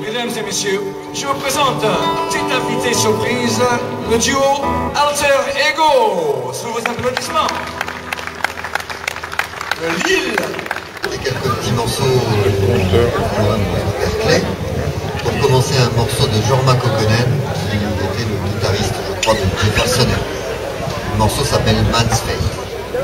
Mesdames et messieurs, je vous présente cette invitée surprise, le duo Alter Ego, sous vos applaudissements. Lille. Et quelques petits morceaux clés. Pour commencer, un morceau de Jorma Kokkonen, qui était le guitariste, je crois, de Jefferson. Le morceau s'appelle Man's Faith.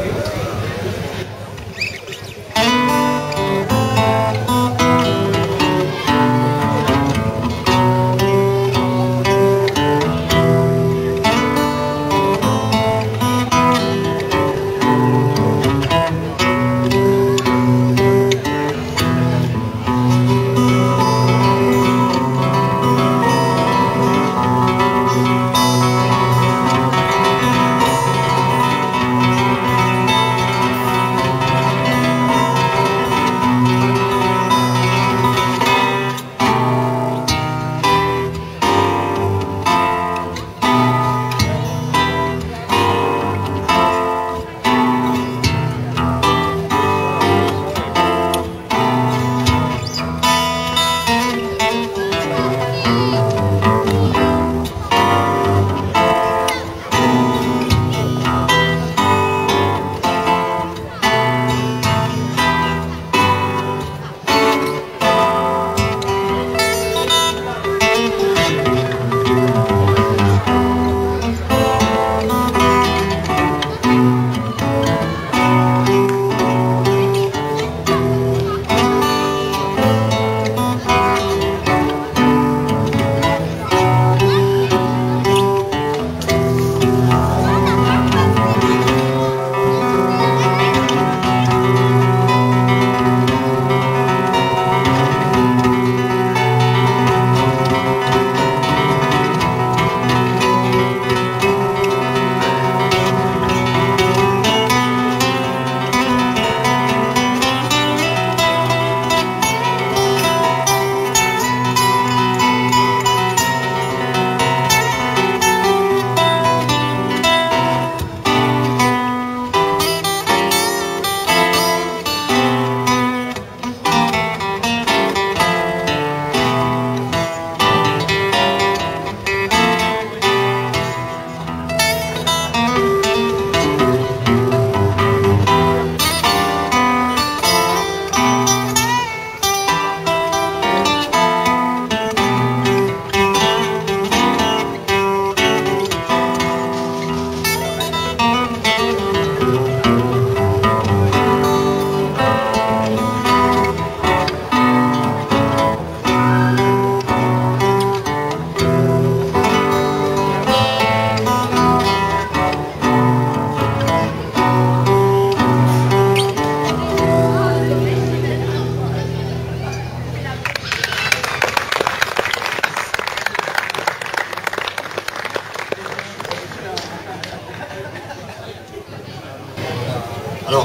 Alors,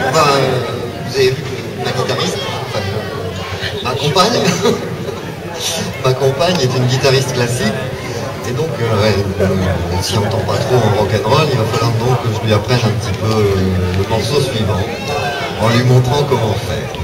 vous avez vu que ma guitariste, enfin, ma compagne est une guitariste classique, et donc elle s'y entend pas trop en rock'n'roll. Il va falloir donc que je lui apprenne un petit peu le morceau suivant, en lui montrant comment faire.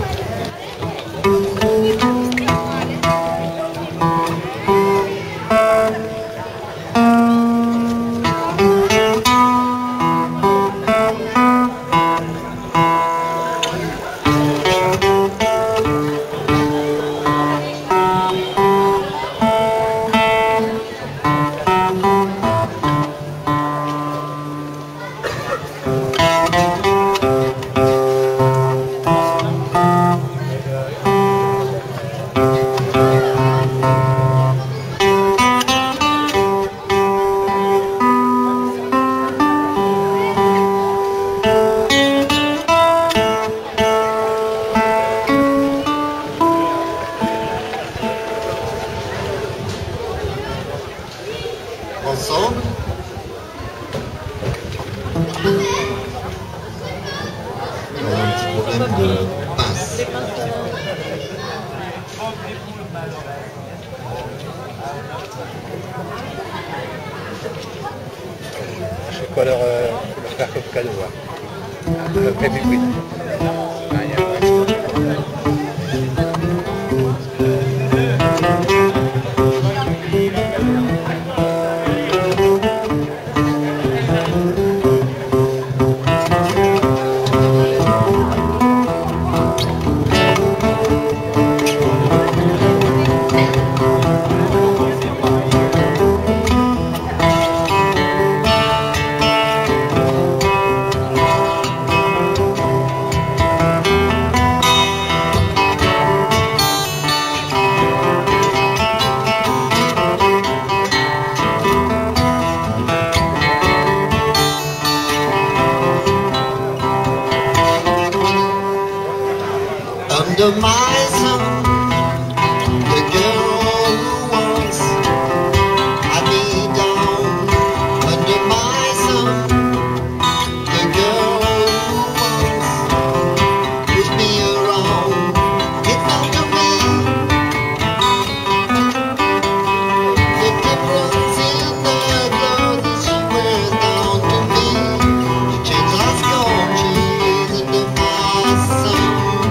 Ensemble. On a un petit problème de pince. Je vais leur faire comme cadeau. Le baby queen. Ah, yeah. under my sun. The girl who wants had me down under my sun. The girl who wants pushed me around. It's down to me. The difference in the clothes that she wears down to me. The change has gone, she's under my sun.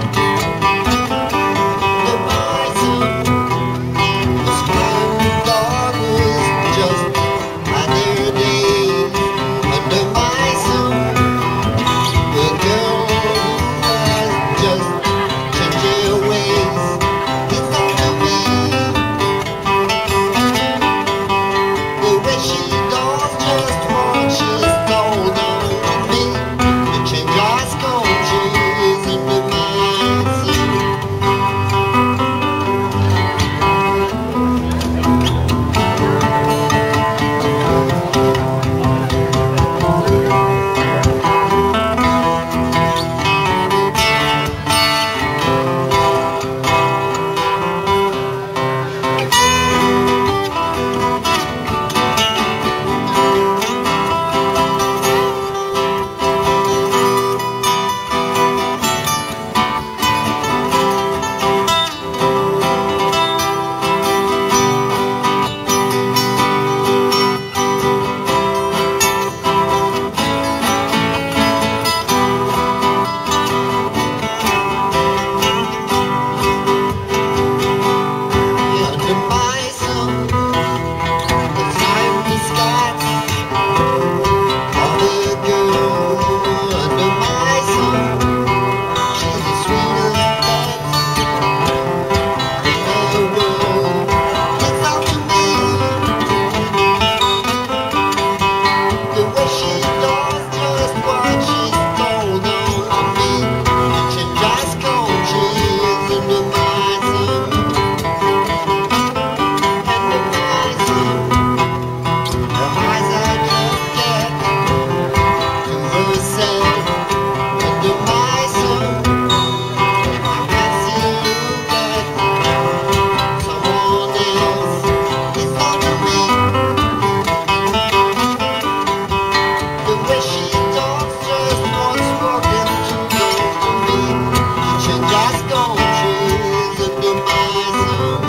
Under my sun. The smiling dog was just another day. Under my sun. The girl has just changed her ways. It's down to me. The way she does just what she's told on to me. The change has come, she's under my sun. Under my sun, the time is got of a girl under my sun. She's the sweetest pet in the world. It's up to me. The way she does just what she's told on to me. She just comes, she's under my sun. Under my sun. Her eyes are just get to herself. Under my sun. I can't see look at someone else. It's up to me. The way she talks just what's spoken to me. She just gone, she's under my sun.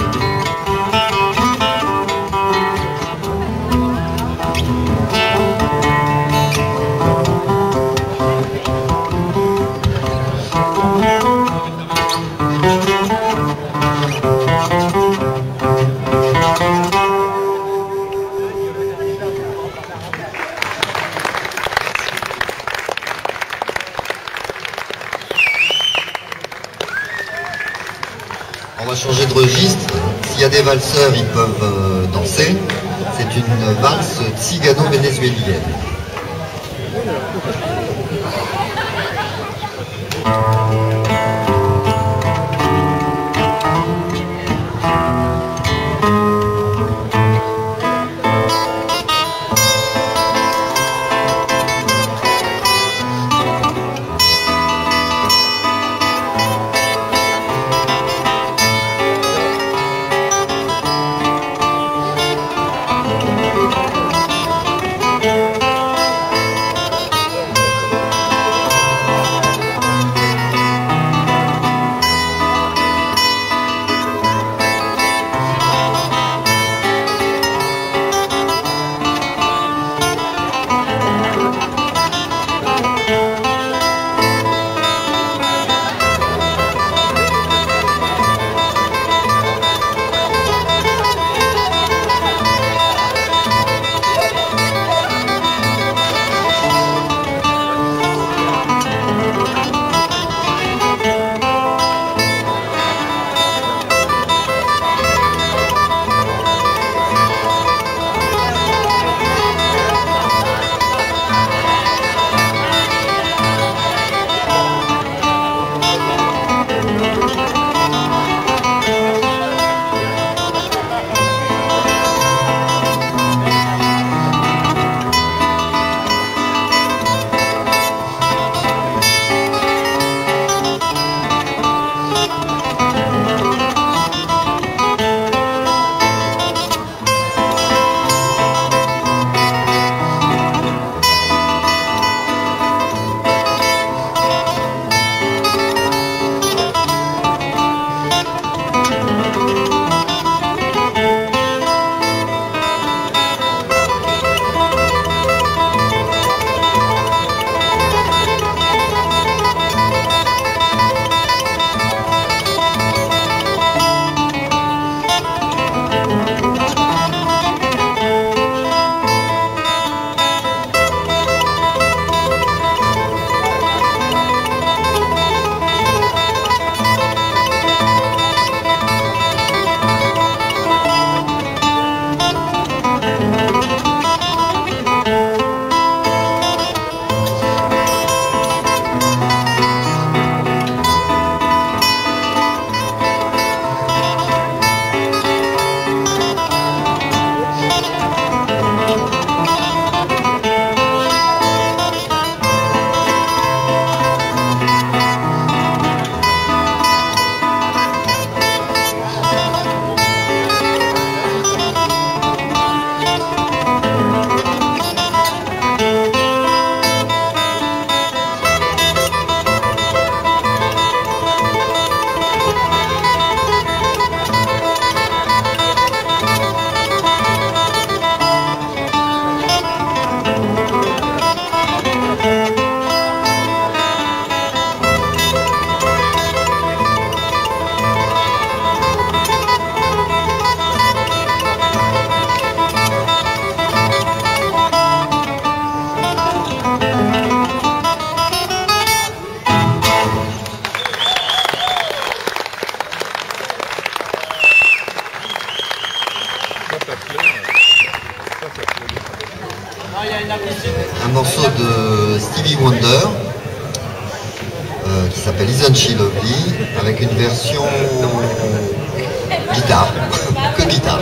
On va changer de registre. S'il y a des valseurs, ils peuvent danser. C'est une valse tzigano-vénézuélienne. morceau de Stevie Wonder qui s'appelle Isn't She Lovely, avec une version guitare, que guitare.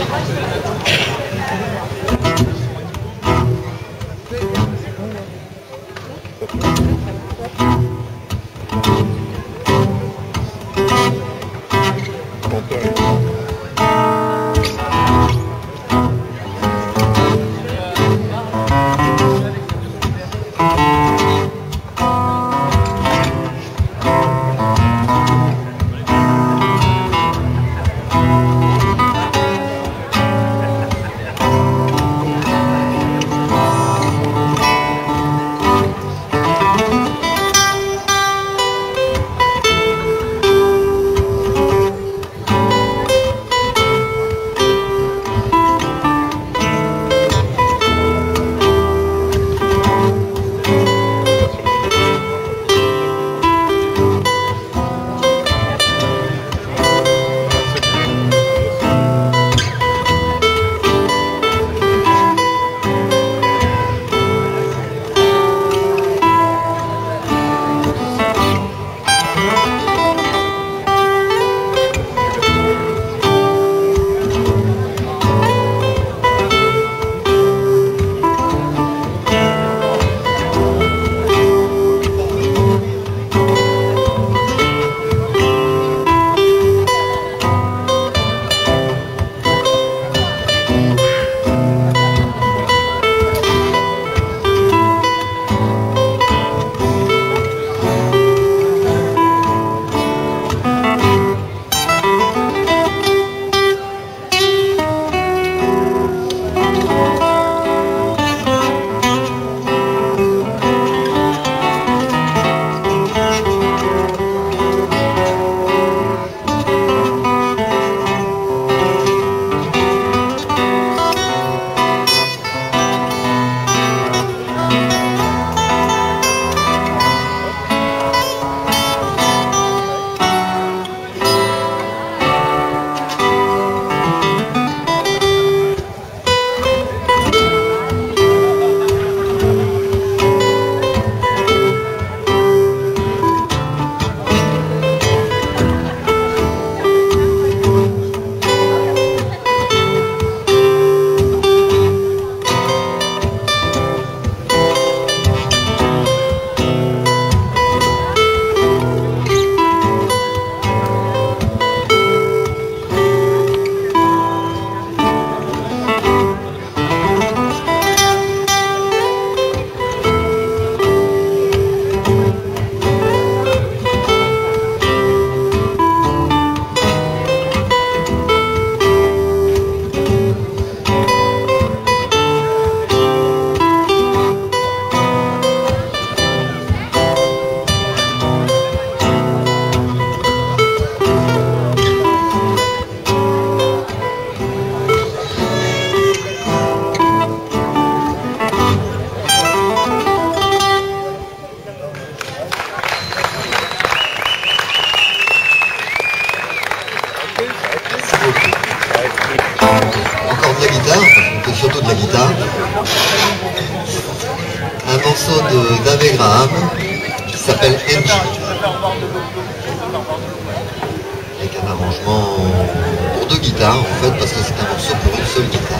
Encore de la guitare, c'est surtout de la guitare. Un morceau de Dave Graham qui s'appelle Angie. Avec un arrangement pour deux guitares en fait, parce que c'est un morceau pour une seule guitare.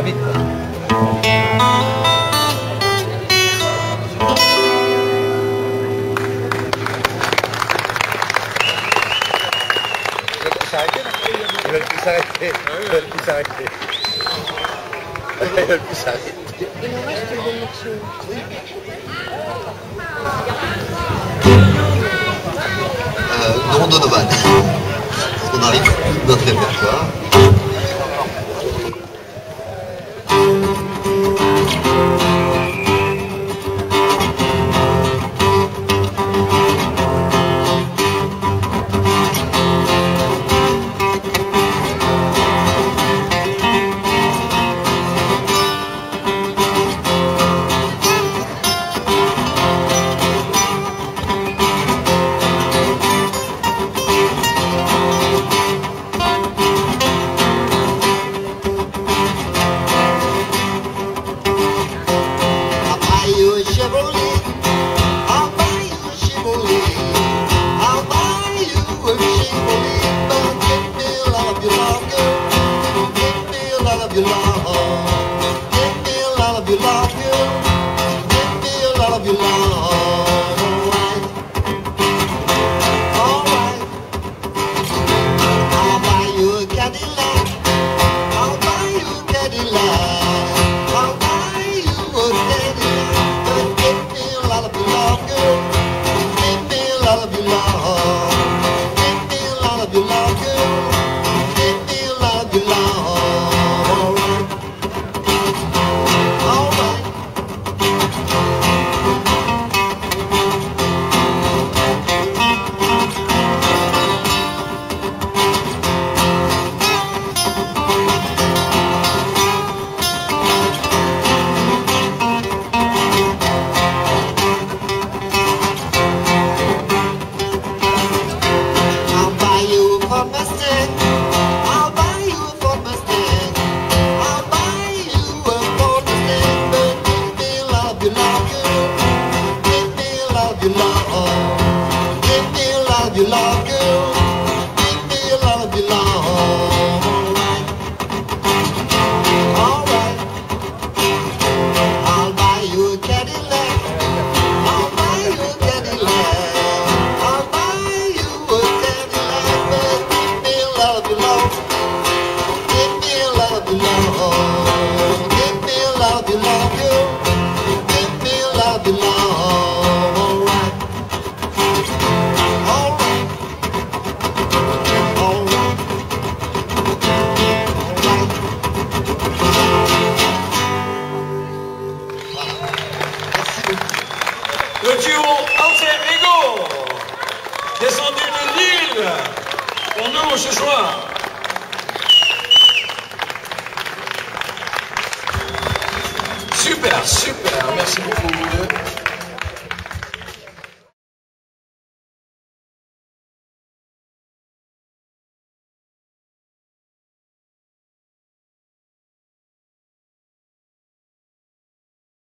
vite. Quoi. Ils veulent plus s'arrêter. Ils veulent plus s'arrêter. Ils veulent plus s'arrêter. Et moi, je te le donne morceau. Non, Donovan. Parce qu'on arrive à notre répertoire. Le duo Alter Ego, descendu de Lille, pour nous ce soir. Super, super, merci beaucoup.